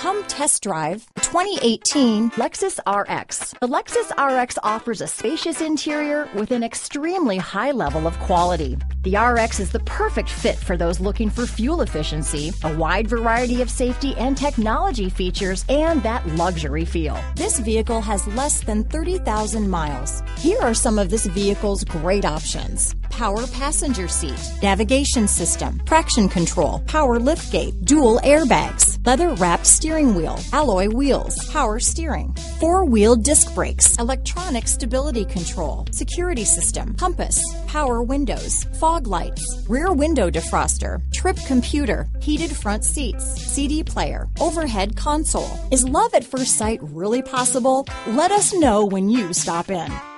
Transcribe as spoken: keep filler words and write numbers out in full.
Come test drive the twenty eighteen Lexus R X. The Lexus R X offers a spacious interior with an extremely high level of quality. The R X is the perfect fit for those looking for fuel efficiency, a wide variety of safety and technology features, and that luxury feel. This vehicle has less than thirty thousand miles. Here are some of this vehicle's great options: power passenger seat, navigation system, traction control, power liftgate, dual airbags, leather-wrapped steering wheel, alloy wheels, power steering, four-wheel disc brakes, electronic stability control, security system, compass, power windows, fog lights, rear window defroster, trip computer, heated front seats, C D player, overhead console. Is love at first sight really possible? Let us know when you stop in.